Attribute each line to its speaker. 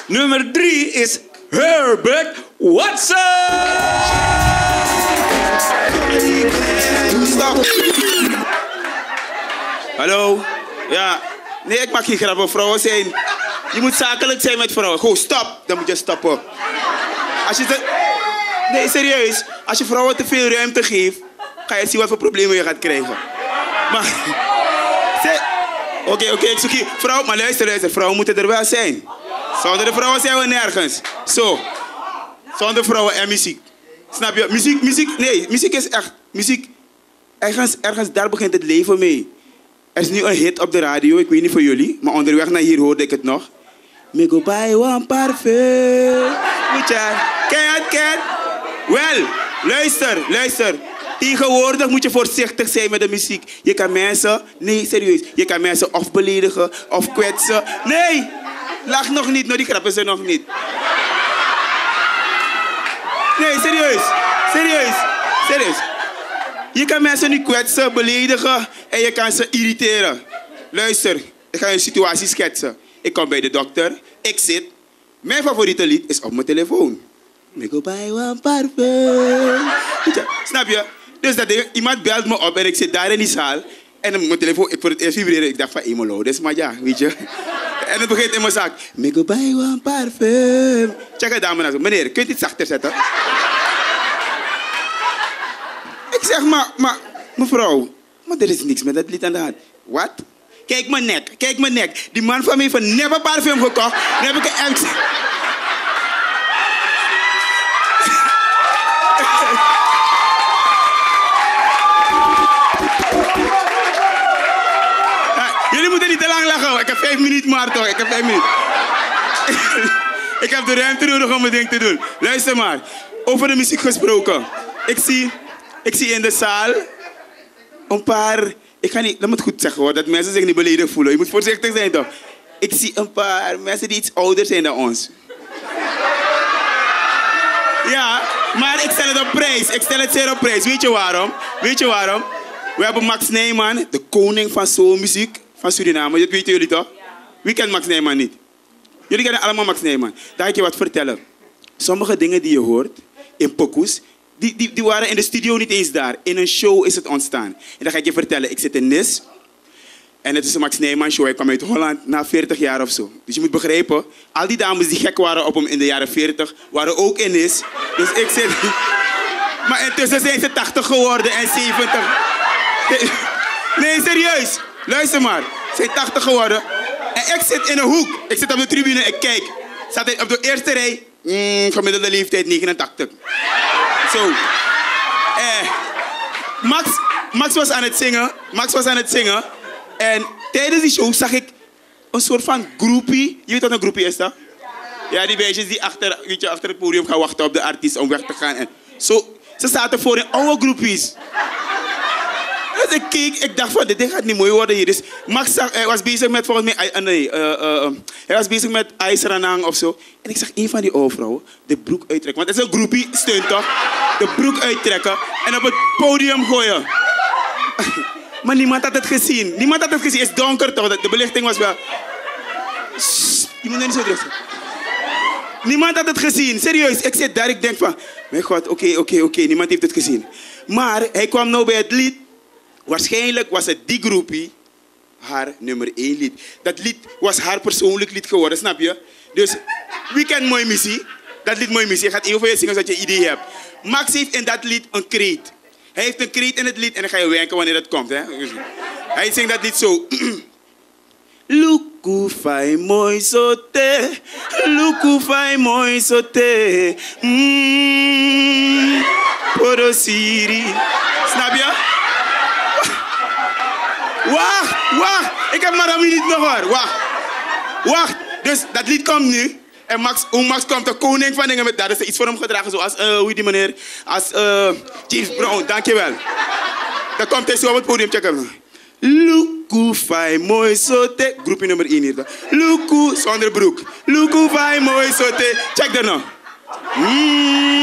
Speaker 1: Nummer 3 is Herbert Watson. Hallo? Ja. Nee, ik mag geen grappen. Vrouwen zijn... Je moet zakelijk zijn met vrouwen. Gewoon stop. Dan moet je stoppen. Als je Nee, serieus. Als je vrouwen te veel ruimte geeft, ga je zien wat voor problemen je gaat krijgen. Maar... Oké, ik zoek hier. Vrouw, maar luister. Vrouwen moeten er wel zijn. Zonder de vrouwen zijn we nergens. Zo. Zonder vrouwen en muziek. Snap je? Muziek is echt... Muziek, ergens daar begint het leven mee. Er is nu een hit op de radio, ik weet niet voor jullie, maar onderweg naar hier hoorde ik het nog. Me go buy one parfum. Weet je? Ken? Wel, luister. Tegenwoordig moet je voorzichtig zijn met de muziek. Je kan mensen... Nee, serieus. Je kan mensen of beledigen, of kwetsen. Nee! Lach nog niet, die grappen zijn nog niet. Nee, serieus. Je kan mensen nu kwetsen, beledigen en je kan ze irriteren. Luister, ik ga je een situatie schetsen. Ik kom bij de dokter, ik zit. Mijn favoriete lied is op mijn telefoon. Me go buy one parfum. Snap je? Dus iemand belt me op en ik zit daar in die zaal. En mijn telefoon, ik voor het eerst vibreren. Ik dacht van, Emelo, dat is maar ja, weet je. En het begint in mijn zak. Me go buy one parfum. Check het dame naast. Meneer, kunt u het zachter zetten? Ik zeg, maar mevrouw, maar er is niks met dat lied aan de hand. Wat? Kijk mijn nek. Die man van mij heeft een neppe parfum gekocht. Dan heb ik een angst. Jullie moeten niet te lang lachen. Ik heb 5 minuten maar toch. Ik heb de ruimte nodig om mijn ding te doen. Luister maar. Over de muziek gesproken. Ik zie in de zaal een paar... Ik ga niet... Dat moet goed zeggen hoor. Dat mensen zich niet beledigd voelen. Je moet voorzichtig zijn toch. Ik zie een paar mensen die iets ouder zijn dan ons. Ja, maar ik stel het op prijs. Ik stel het zeer op prijs. Weet je waarom? We hebben Max Nijman, de koning van soulmuziek van Suriname. Dat weten jullie toch? Wie kent Max Nijman niet? Jullie kennen allemaal Max Nijman. Daar ga ik je wat vertellen. Sommige dingen die je hoort in pokoes, die waren in de studio niet eens daar. In een show is het ontstaan. En dan ga ik je vertellen. Ik zit in Nis. En het is een Max Nijman show. Hij kwam uit Holland na 40 jaar of zo. Dus je moet begrijpen, al die dames die gek waren op hem in de jaren 40, waren ook in Nis. Dus ik zit... Maar intussen zijn ze 80 geworden en 70. Nee, serieus. Luister maar. Ze zijn 80 geworden. En ik zit in een hoek. Ik zit op de tribune en ik kijk. Zat hij op de eerste rij. Gemiddelde leeftijd 89. Zo. Max was aan het zingen. En tijdens die show zag ik een soort van groepie. Je weet wat een groepie is, toch? Ja, die beestjes die achter het podium gaan wachten op de artiest om weg te gaan. En zo, ze zaten voor in oude groepies. Dus ik keek, ik dacht van, dit gaat niet mooi worden hier. Dus Max was bezig met, volgens mij, hij was bezig met ijsranang of zo. En ik zag een van die oude vrouwen de broek uittrekken. Want het is een groepie, steunt toch? De broek uittrekken en op het podium gooien. Maar niemand had het gezien. Het is donker toch? De belichting was wel... Je moet er niet zo druk zijn. Niemand had het gezien. Serieus, ik zit daar, ik denk van... Mijn god, oké, niemand heeft het gezien. Maar hij kwam nou bij het lied. Waarschijnlijk was het die groepie haar nummer 1 lied. Dat lied was haar persoonlijk lied geworden, snap je? Dus, wie kent Mooi Missie? Dat lied Mooi Missie. Je gaat even voor je zingen zodat je idee hebt. Max heeft in dat lied een kreet. Hij heeft een kreet in het lied en dan ga je wenken wanneer het komt. Hè? Hij zingt dat lied zo. Luku fai mooi sote, luku fai mooi sote. Porosiri. Snap je? Wacht. Ik heb maar een minuut nog hoor. Wacht. Dus dat lied komt nu. En Max komt de koning van dingen met... Daar is er iets voor hem gedragen, zoals... hoe die meneer? Als James Brown, dankjewel. Dan komt hij zo op het podium, check hem. Luku fai mooi sote. Groepje nummer 1 hier. Luku, zonder broek. Luku fai mooi sote. Check daar nog.